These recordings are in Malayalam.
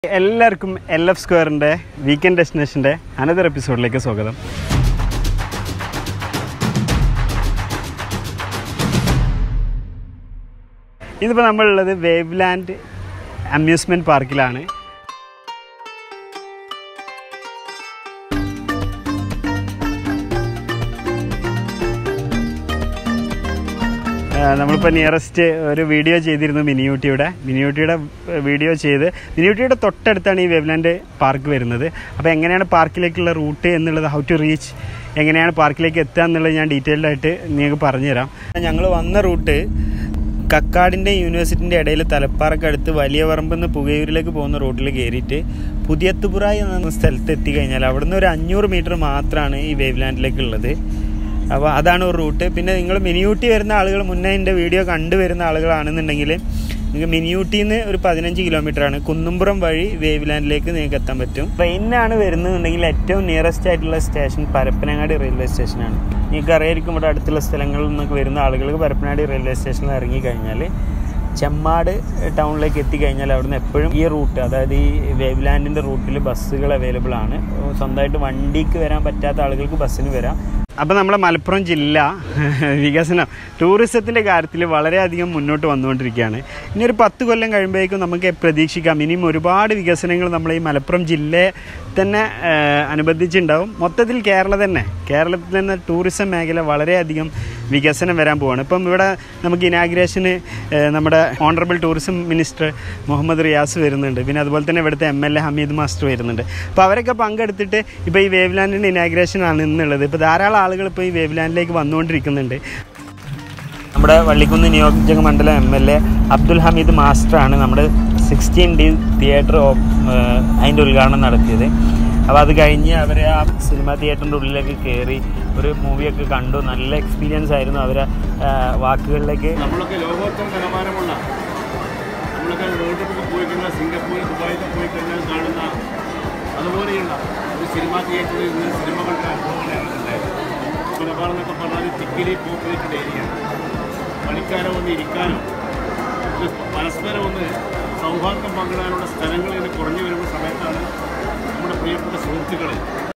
എല്ലാവർക്കും LF സ്ക്വയറിൻ്റെ വീക്കെൻഡ് ഡെസ്റ്റിനേഷൻ്റെ അനദർ എപ്പിസോഡിലേക്ക് സ്വാഗതം. ഇതിപ്പോൾ നമ്മളുള്ളത് വേവ്ലാൻഡ് അമ്യൂസ്മെൻറ്റ് പാർക്കിലാണ്. നമ്മളിപ്പോൾ നിയറസ്റ്റ് ഒരു വീഡിയോ ചെയ്തിരുന്നു മിനിയൂട്ടിയുടെ വീഡിയോ ചെയ്ത് മിനിയൂട്ടിയുടെ തൊട്ടടുത്താണ് ഈ വേവ്ലാൻഡ് പാർക്ക് വരുന്നത്. അപ്പോൾ എങ്ങനെയാണ് പാർക്കിലേക്കുള്ള റൂട്ട് എന്നുള്ളത്, ഹൗ ടു റീച്ച്, എങ്ങനെയാണ് പാർക്കിലേക്ക് എത്തുക എന്നുള്ളത് ഞാൻ ഡീറ്റെയിൽഡ് ആയിട്ട് നിങ്ങൾക്ക് പറഞ്ഞുതരാം. ഞങ്ങൾ വന്ന റൂട്ട് കക്കാടിൻ്റെ യൂണിവേഴ്സിറ്റിൻ്റെ ഇടയിൽ തലപ്പാറക്കടുത്ത് വലിയ പറമ്പെന്ന് പുകയൂരിലേക്ക് പോകുന്ന റൂട്ടിൽ കയറിയിട്ട് പുതിയത്തുപുറായി എന്ന സ്ഥലത്ത് എത്തിക്കഴിഞ്ഞാൽ അവിടുന്ന് ഒരു 500 മീറ്റർ മാത്രമാണ് ഈ വേവ്ലാൻഡിലേക്കുള്ളത്. അപ്പോൾ അതാണ് ഒരു റൂട്ട്. പിന്നെ നിങ്ങൾ മിനിയൂട്ടി വരുന്ന ആളുകൾ, മുന്നേ എൻ്റെ വീഡിയോ കണ്ടുവരുന്ന ആളുകളാണെന്നുണ്ടെങ്കിൽ നിങ്ങൾക്ക് മിനിയൂട്ടിയിൽ നിന്ന് ഒരു 15 കിലോമീറ്ററാണ് കുന്നുംപുറം വഴി വേവ്ലാൻഡിലേക്ക് നിങ്ങൾക്ക് എത്താൻ പറ്റും. ട്രെയിനിനാണ് വരുന്നതെന്നുണ്ടെങ്കിൽ ഏറ്റവും നിയറസ്റ്റ് ആയിട്ടുള്ള സ്റ്റേഷൻ പരപ്പനങ്ങാടി റെയിൽവേ സ്റ്റേഷനാണ്. നിങ്ങൾക്ക് അറിയായിരിക്കും ഇവിടെ അടുത്തുള്ള സ്ഥലങ്ങളിൽ നിന്നൊക്കെ വരുന്ന ആളുകൾക്ക് പരപ്പനങ്ങാടി റെയിൽവേ സ്റ്റേഷനിൽ ഇറങ്ങിക്കഴിഞ്ഞാൽ ചെമ്മാട് ടൗണിലേക്ക് എത്തിക്കഴിഞ്ഞാൽ അവിടുന്ന് എപ്പോഴും ഈ റൂട്ട്, അതായത് ഈ വേവ്ലാൻഡിൻ്റെ റൂട്ടിൽ ബസ്സുകൾ അവൈലബിൾ ആണ്. സ്വന്തമായിട്ട് വണ്ടിക്ക് വരാൻ പറ്റാത്ത ആളുകൾക്ക് ബസ്സിന് വരാം. അപ്പോൾ നമ്മുടെ മലപ്പുറം ജില്ല വികസനം ടൂറിസത്തിൻ്റെ കാര്യത്തിൽ വളരെയധികം മുന്നോട്ട് വന്നുകൊണ്ടിരിക്കുകയാണ്. ഇനി ഒരു 10 കൊല്ലം കഴിയുമ്പോഴേക്കും നമുക്ക് പ്രതീക്ഷിക്കാം ഇനിയും ഒരുപാട് വികസനങ്ങൾ നമ്മൾ ഈ മലപ്പുറം ജില്ലയെ തന്നെ അനുബന്ധിച്ചുണ്ടാവും. മൊത്തത്തിൽ കേരളത്തിൽ തന്നെ ടൂറിസം മേഖല വളരെയധികം വികസനം വരാൻ പോവുകയാണ്. ഇപ്പം ഇവിടെ നമുക്ക് ഇനാഗ്രേഷന് നമ്മുടെ honourable tourism minister Muhammad Riyas വരുന്നുണ്ട്. പിന്നെ അതുപോലെ തന്നെ ഇവിടുത്തെ MLA ഹമീദ് മാസ്റ്റർ വരുന്നുണ്ട്. അപ്പോൾ അവരൊക്കെ പങ്കെടുത്തിട്ട് ഇപ്പോൾ ഈ വേവ്ലാൻഡിൻ്റെ ഇനാഗ്രേഷനാണ് ഇന്നുള്ളത്. ഇപ്പോൾ ധാരാളം ആളുകൾ ഇപ്പോൾ ഈ വേവ്ലാൻഡിലേക്ക് വന്നുകൊണ്ടിരിക്കുന്നുണ്ട്. നമ്മുടെ വള്ളിക്കുന്ന് നിയോജക മണ്ഡലം MLA അബ്ദുൽ ഹമീദ് മാസ്റ്ററാണ് നമ്മുടെ 16D തിയേറ്റർ അതിൻ്റെ ഉദ്ഘാടനം നടത്തിയത്. അപ്പോൾ അത് കഴിഞ്ഞ് അവർ ആ സിനിമാ തിയേറ്ററിൻ്റെ ഉള്ളിലേക്ക് കയറി ഒരു മൂവിയൊക്കെ കണ്ടു. നല്ല എക്സ്പീരിയൻസ് ആയിരുന്നു അവരെ വാക്കുകളിലേക്ക്. നമ്മളൊക്കെ ലോകോത്തര നിലവാരമുള്ള, നമ്മളൊക്കെ വേൾഡിലൊക്കെ പോയി കഴിഞ്ഞാൽ സിംഗപ്പൂർ, ദുബായിലൊക്കെ പോയി കഴിഞ്ഞാൽ കാണുന്ന അതുപോലെയുള്ള ഒരു സിനിമാ തിയേറ്ററിൽ നിന്ന് സിനിമ കണ്ട അനുഭവങ്ങളാണ് ഉണ്ടായത്. മലബാർ എന്നൊക്കെ പറഞ്ഞാൽ തിക്കിലി പോപ്പുലേറ്റഡ് ഏരിയയാണ്. കളിക്കാരോ ഒന്ന് ഇരിക്കാനോ പരസ്പരം ഒന്ന് സൗഹാർദ്ദം പങ്കിടാനുള്ള സ്ഥലങ്ങൾ ഇങ്ങനെ കുറഞ്ഞു വരുന്ന സമയത്താണ് നമ്മുടെ പ്രിയപ്പെട്ട സുഹൃത്തുക്കളെ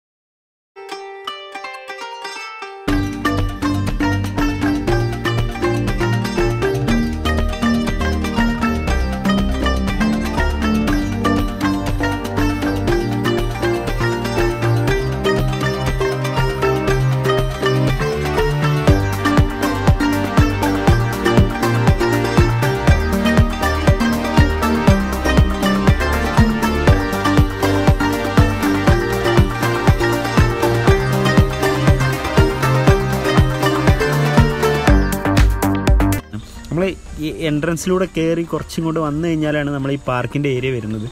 നമ്മൾ ഈ എൻട്രൻസിലൂടെ കയറി കുറച്ചും കൂടെ വന്നു കഴിഞ്ഞാലാണ് നമ്മൾ ഈ പാർക്കിൻ്റെ ഏരിയ വരുന്നത്.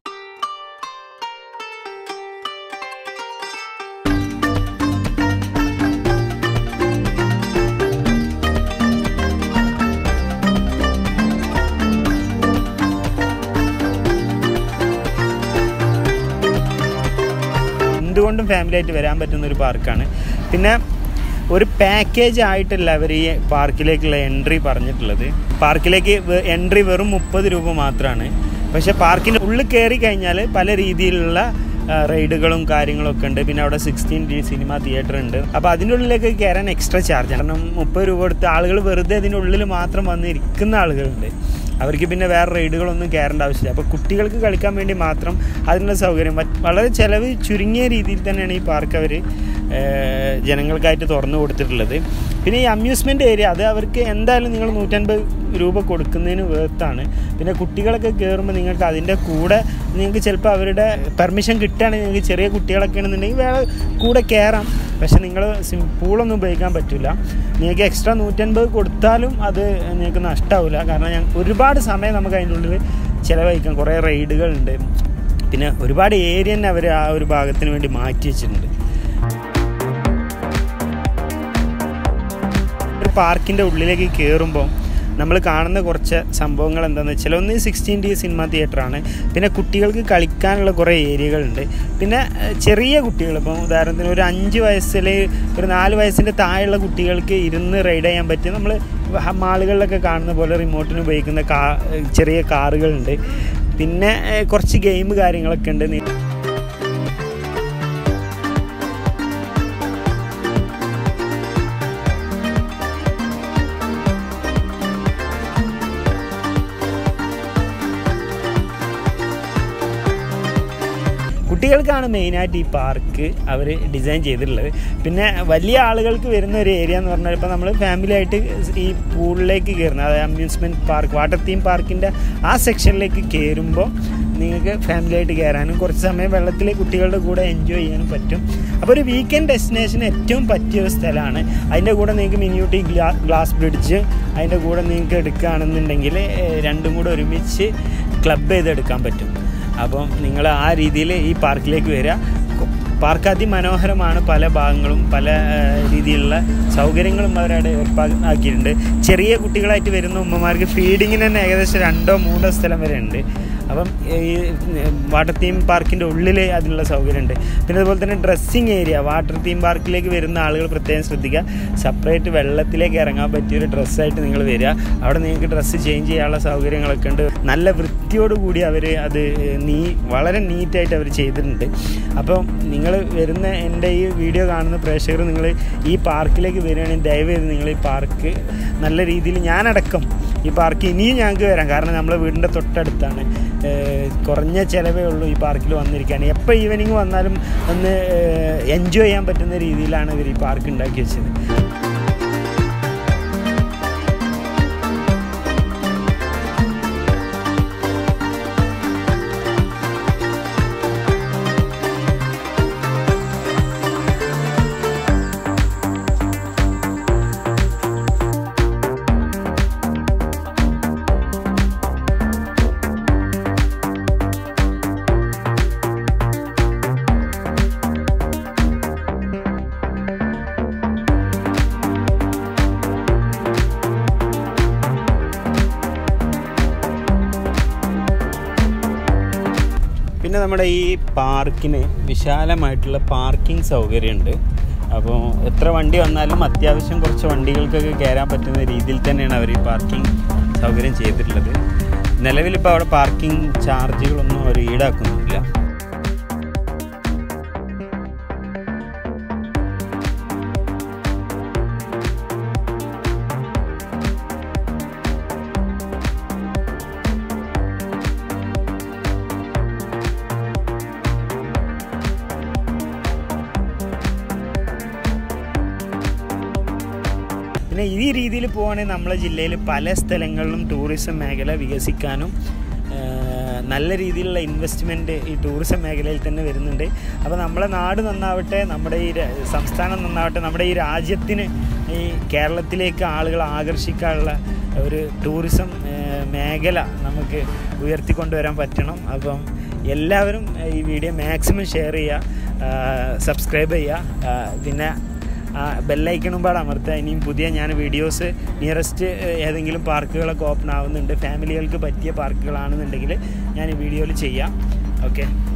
എന്തുകൊണ്ടും ഫാമിലി ആയിട്ട് വരാൻ പറ്റുന്ന ഒരു പാർക്കാണ്. പിന്നെ ഒരു പാക്കേജ് ആയിട്ടല്ല അവർ ഈ പാർക്കിലേക്കുള്ള എൻട്രി പറഞ്ഞിട്ടുള്ളത്. പാർക്കിലേക്ക് എൻട്രി വെറും 30 രൂപ മാത്രമാണ്. പക്ഷേ പാർക്കിൻ്റെ ഉള്ളിൽ കയറി കഴിഞ്ഞാൽ പല രീതിയിലുള്ള റൈഡുകളും കാര്യങ്ങളൊക്കെ ഉണ്ട്. പിന്നെ അവിടെ 16D സിനിമ തിയേറ്റർ ഉണ്ട്. അപ്പോൾ അതിൻ്റെ ഉള്ളിലേക്ക് കയറാൻ എക്സ്ട്രാ ചാർജ്. കാരണം 30 രൂപ കൊടുത്ത് ആളുകൾ വെറുതെ അതിൻ്റെ ഉള്ളിൽ മാത്രം വന്ന് ഇരിക്കുന്ന ആളുകളുണ്ട്. അവർക്ക് പിന്നെ വേറെ റൈഡുകളൊന്നും കയറേണ്ട ആവശ്യമില്ല. അപ്പോൾ കുട്ടികൾക്ക് കളിക്കാൻ വേണ്ടി മാത്രം അതിനുള്ള സൗകര്യം വളരെ ചിലവ് ചുരുങ്ങിയ രീതിയിൽ തന്നെയാണ് ഈ പാർക്ക് അവർ ജനങ്ങൾക്കായിട്ട് തുറന്നു കൊടുത്തിട്ടുള്ളത്. പിന്നെ ഈ അമ്യൂസ്മെൻറ്റ് ഏരിയ അത് അവർക്ക് എന്തായാലും നിങ്ങൾ 150 രൂപ കൊടുക്കുന്നതിന് വേർത്താണ്. പിന്നെ കുട്ടികളൊക്കെ കയറുമ്പോൾ നിങ്ങൾക്ക് അതിൻ്റെ കൂടെ നിങ്ങൾക്ക് ചിലപ്പോൾ അവരുടെ പെർമിഷൻ കിട്ടുകയാണെങ്കിൽ നിങ്ങൾക്ക് ചെറിയ കുട്ടികളൊക്കെ ആണെന്നുണ്ടെങ്കിൽ വേറെ കൂടെ കയറാം. പക്ഷെ നിങ്ങൾ പൂളൊന്നും ഉപയോഗിക്കാൻ പറ്റില്ല. നിങ്ങൾക്ക് എക്സ്ട്രാ 150 കൊടുത്താലും അത് നിങ്ങൾക്ക് നഷ്ടമാവില്ല. കാരണം ഒരുപാട് സമയം നമുക്ക് അതിൻ്റെ ഉള്ളിൽ ചിലവഴിക്കാം. കുറേ റൈഡുകളുണ്ട്. പിന്നെ ഒരുപാട് ഏരിയ തന്നെ അവർ ആ ഒരു ഭാഗത്തിന് വേണ്ടി മാറ്റി വെച്ചിട്ടുണ്ട്. പാർക്കിൻ്റെ ഉള്ളിലേക്ക് കയറുമ്പോൾ നമ്മൾ കാണുന്ന കുറച്ച് സംഭവങ്ങൾ എന്താണെന്ന് വെച്ചാൽ, ഒന്ന് 16D സിനിമ തിയേറ്ററാണ്. പിന്നെ കുട്ടികൾക്ക് കളിക്കാനുള്ള കുറേ ഏരിയകളുണ്ട്. പിന്നെ ചെറിയ കുട്ടികൾ, ഇപ്പം ഉദാഹരണത്തിന് ഒരു 5 വയസ്സിൽ ഒരു 4 വയസ്സിൻ്റെ താഴെയുള്ള കുട്ടികൾക്ക് ഇരുന്ന് റൈഡ് ചെയ്യാൻ പറ്റിയ നമ്മൾ മാളുകളിലൊക്കെ കാണുന്ന പോലെ റിമോട്ടിന് ഉപയോഗിക്കുന്ന ചെറിയ കാറുകളുണ്ട്. പിന്നെ കുറച്ച് ഗെയിം കാര്യങ്ങളൊക്കെ ഉണ്ട്. കുട്ടികൾക്കാണ് മെയിനായിട്ട് ഈ പാർക്ക് അവർ ഡിസൈൻ ചെയ്തിട്ടുള്ളത്. പിന്നെ വലിയ ആളുകൾക്ക് വരുന്ന ഒരു ഏരിയ എന്ന് പറഞ്ഞാൽ ഇപ്പോൾ നമ്മൾ ഫാമിലി ആയിട്ട് ഈ പൂളിലേക്ക് കയറുന്നത്, അതായത് അമ്യൂസ്മെൻറ്റ് പാർക്ക്, വാട്ടർ തീം പാർക്കിൻ്റെ ആ സെക്ഷനിലേക്ക് കയറുമ്പോൾ നിങ്ങൾക്ക് ഫാമിലി ആയിട്ട് കയറാനും കുറച്ച് സമയം വെള്ളത്തിൽ കുട്ടികളുടെ കൂടെ എൻജോയ് ചെയ്യാനും പറ്റും. അപ്പോൾ ഒരു വീക്കെൻഡ് ഡെസ്റ്റിനേഷന് ഏറ്റവും പറ്റിയ ഒരു സ്ഥലമാണ്. അതിൻ്റെ കൂടെ നിങ്ങൾക്ക് മിനിയൂട്ടി ഗ്ലാസ് ബ്രിഡ്ജ് അതിൻ്റെ കൂടെ നിങ്ങൾക്ക് എടുക്കുകയാണെന്നുണ്ടെങ്കിൽ രണ്ടും കൂടെ ഒരുമിച്ച് ക്ലബ് ചെയ്തെടുക്കാൻ പറ്റും. അപ്പം നിങ്ങൾ ആ രീതിയിൽ ഈ പാർക്കിലേക്ക് വരിക. പാർക്ക് അതിമനോഹരമാണ്. പല ഭാഗങ്ങളും പല രീതിയിലുള്ള സൗകര്യങ്ങളും അവരവിടെ ഏർപ്പാടാക്കിയിട്ടുണ്ട്. ചെറിയ കുട്ടികളായിട്ട് വരുന്ന ഉമ്മമാർക്ക് ഫീഡിങ്ങിന് തന്നെ ഏകദേശം 2-3 സ്ഥലം വരെ ഉണ്ട്. അപ്പം ഈ വാട്ടർ തീം പാർക്കിൻ്റെ ഉള്ളിൽ അതിനുള്ള സൗകര്യമുണ്ട്. പിന്നെ അതുപോലെ തന്നെ ഡ്രസ്സിങ് ഏരിയ, വാട്ടർ തീം പാർക്കിലേക്ക് വരുന്ന ആളുകൾ പ്രത്യേകം ശ്രദ്ധിക്കുക. സെപ്പറേറ്റ് വെള്ളത്തിലേക്ക് ഇറങ്ങാൻ പറ്റിയൊരു ഡ്രസ്സായിട്ട് നിങ്ങൾ വരിക. അവിടെ നിങ്ങൾക്ക് ഡ്രസ്സ് ചേഞ്ച് ചെയ്യാനുള്ള സൗകര്യങ്ങളൊക്കെ ഉണ്ട്. നല്ല വൃത്തിയോടുകൂടി അവർ അത് വളരെ നീറ്റായിട്ട് അവർ ചെയ്തിട്ടുണ്ട്. അപ്പം നിങ്ങൾ വരുന്ന എൻ്റെ ഈ വീഡിയോ കാണുന്ന പ്രേക്ഷകർ നിങ്ങൾ ഈ പാർക്കിലേക്ക് വരികയാണെങ്കിൽ ദയവേത് നിങ്ങൾ ഈ പാർക്ക് നല്ല രീതിയിൽ, ഞാനടക്കം ഈ പാർക്ക് ഇനിയും ഞങ്ങൾക്ക് വരാം. കാരണം നമ്മളെ വീടിൻ്റെ തൊട്ടടുത്താണ്. കുറഞ്ഞ ചിലവേ ഉള്ളൂ ഈ പാർക്കിൽ വന്നിരിക്കാൻ. എപ്പോൾ ഈവനിങ് വന്നാലും ഒന്ന് എൻജോയ് ചെയ്യാൻ പറ്റുന്ന രീതിയിലാണ് ഇവർ ഈ പാർക്ക് ഉണ്ടാക്കി വെച്ചത്. പിന്നെ നമ്മുടെ ഈ പാർക്കിന് വിശാലമായിട്ടുള്ള പാർക്കിംഗ് സൗകര്യമുണ്ട്. അപ്പോൾ എത്ര വണ്ടി വന്നാലും അത്യാവശ്യം കുറച്ച് വണ്ടികൾക്കൊക്കെ കയറാൻ പറ്റുന്ന രീതിയിൽ തന്നെയാണ് അവർ ഈ പാർക്കിംഗ് സൗകര്യം ചെയ്തിട്ടുള്ളത്. നിലവിലിപ്പോൾ അവിടെ പാർക്കിംഗ് ചാർജുകളൊന്നും അവർ ഈടാക്കുന്നില്ല. പിന്നെ ഈ രീതിയിൽ പോവുകയാണെങ്കിൽ നമ്മളെ ജില്ലയിൽ പല സ്ഥലങ്ങളിലും ടൂറിസം മേഖല വികസിക്കാനും നല്ല രീതിയിലുള്ള ഇൻവെസ്റ്റ്മെൻറ്റ് ഈ ടൂറിസം മേഖലയിൽ തന്നെ വരുന്നുണ്ട്. അപ്പോൾ നമ്മളെ നാട് നന്നാവട്ടെ, നമ്മുടെ ഈ സംസ്ഥാനം നന്നാവട്ടെ, നമ്മുടെ ഈ രാജ്യത്തിന് ഈ കേരളത്തിലേക്ക് ആളുകൾ ആകർഷിക്കാനുള്ള ഒരു ടൂറിസം മേഖല നമുക്ക് ഉയർത്തിക്കൊണ്ടുവരാൻ പറ്റണം. അപ്പം എല്ലാവരും ഈ വീഡിയോ മാക്സിമം ഷെയർ ചെയ്യുക, സബ്സ്ക്രൈബ് ചെയ്യുക, പിന്നെ ബെല്ലൈക്കണും പാടെ അമർത്തുക. ഇനിയും പുതിയ ഞാൻ വീഡിയോസ് നിയറസ്റ്റ് ഏതെങ്കിലും പാർക്കുകളൊക്കെ ഓപ്പൺ ആവുന്നുണ്ട്, ഫാമിലികൾക്ക് പറ്റിയ പാർക്കുകളാണെന്നുണ്ടെങ്കിൽ ഞാൻ ഈ വീഡിയോയിൽ ചെയ്യാം. ഓക്കെ.